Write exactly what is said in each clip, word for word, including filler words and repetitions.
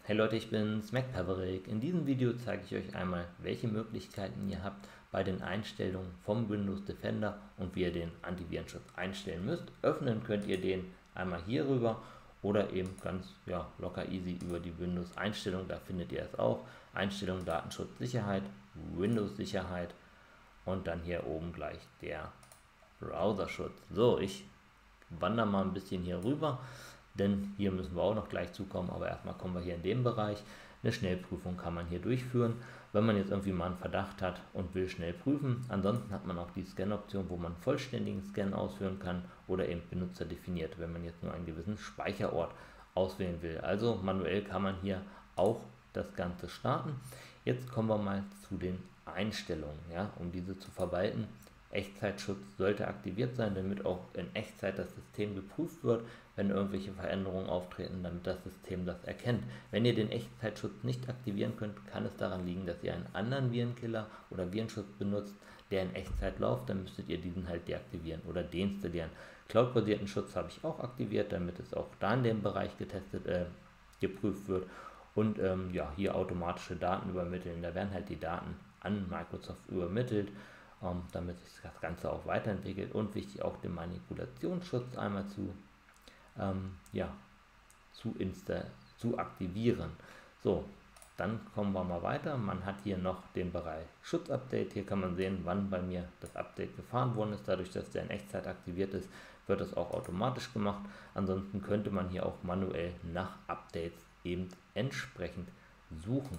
Hey Leute, ich bin's, MacPaverick. In diesem Video zeige ich euch einmal, welche Möglichkeiten ihr habt bei den Einstellungen vom Windows Defender und wie ihr den Antivirenschutz einstellen müsst. Öffnen könnt ihr den einmal hier rüber oder eben ganz ja, locker easy über die Windows-Einstellung. Da findet ihr es auch. Einstellung Datenschutz, Sicherheit, Windows-Sicherheit und dann hier oben gleich der Browserschutz. So, ich wandere mal ein bisschen hier rüber, denn hier müssen wir auch noch gleich zukommen, aber erstmal kommen wir hier in den Bereich. Eine Schnellprüfung kann man hier durchführen, wenn man jetzt irgendwie mal einen Verdacht hat und will schnell prüfen. Ansonsten hat man auch die Scan-Option, wo man vollständigen Scan ausführen kann oder eben Benutzer definiert, wenn man jetzt nur einen gewissen Speicherort auswählen will. Also manuell kann man hier auch das Ganze starten. Jetzt kommen wir mal zu den Einstellungen, ja, um diese zu verwalten. Echtzeitschutz sollte aktiviert sein, damit auch in Echtzeit das System geprüft wird, wenn irgendwelche Veränderungen auftreten, damit das System das erkennt. Wenn ihr den Echtzeitschutz nicht aktivieren könnt, kann es daran liegen, dass ihr einen anderen Virenkiller oder Virenschutz benutzt, der in Echtzeit läuft, dann müsstet ihr diesen halt deaktivieren oder deinstallieren. Cloud-basierten Schutz habe ich auch aktiviert, damit es auch da in dem Bereich getestet, äh, geprüft wird. Und ähm, ja, hier automatische Daten übermitteln, da werden halt die Daten an Microsoft übermittelt, Um, damit sich das Ganze auch weiterentwickelt, und wichtig auch den Manipulationsschutz einmal zu, ähm, ja, zu, insta zu aktivieren. So, dann kommen wir mal weiter. Man hat hier noch den Bereich Schutzupdate. Hier kann man sehen, wann bei mir das Update gefahren worden ist. Dadurch, dass der in Echtzeit aktiviert ist, wird das auch automatisch gemacht. Ansonsten könnte man hier auch manuell nach Updates eben entsprechend suchen.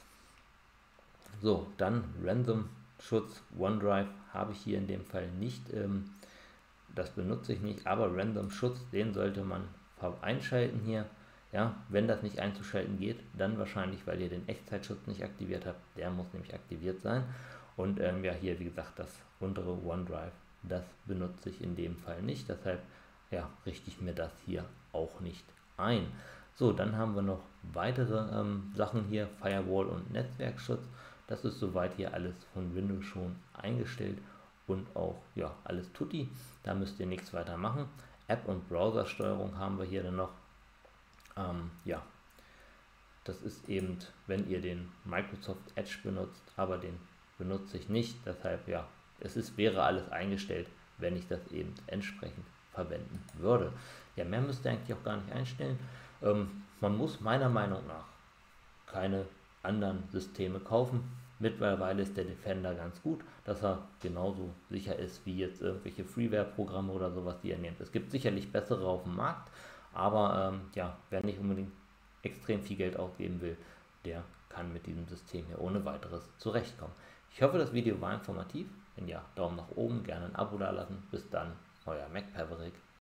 So, dann Ransom Schutz, OneDrive habe ich hier in dem Fall nicht, ähm, das benutze ich nicht, aber Random Schutz, den sollte man einschalten hier. Ja, wenn das nicht einzuschalten geht, dann wahrscheinlich, weil ihr den Echtzeitschutz nicht aktiviert habt, der muss nämlich aktiviert sein. Und ähm, ja, hier wie gesagt, das untere OneDrive, das benutze ich in dem Fall nicht, deshalb ja, richte ich mir das hier auch nicht ein. So, dann haben wir noch weitere ähm, Sachen hier, Firewall und Netzwerkschutz. Das ist soweit hier alles von Windows schon eingestellt und auch ja alles tutti. Da müsst ihr nichts weiter machen. App- und Browsersteuerung haben wir hier dann noch. Ähm, ja, das ist eben, wenn ihr den Microsoft Edge benutzt, aber den benutze ich nicht. Deshalb ja, es ist, wäre alles eingestellt, wenn ich das eben entsprechend verwenden würde. Ja, mehr müsst ihr eigentlich auch gar nicht einstellen. Ähm, man muss meiner Meinung nach keine anderen Systeme kaufen. Mittlerweile ist der Defender ganz gut, dass er genauso sicher ist wie jetzt irgendwelche Freeware-Programme oder sowas, die ihr nehmt. Es gibt sicherlich bessere auf dem Markt, aber ähm, ja, wer nicht unbedingt extrem viel Geld ausgeben will, der kann mit diesem System hier ohne weiteres zurechtkommen. Ich hoffe, das Video war informativ. Wenn ja, Daumen nach oben, gerne ein Abo dalassen. Bis dann, euer MacPaverick.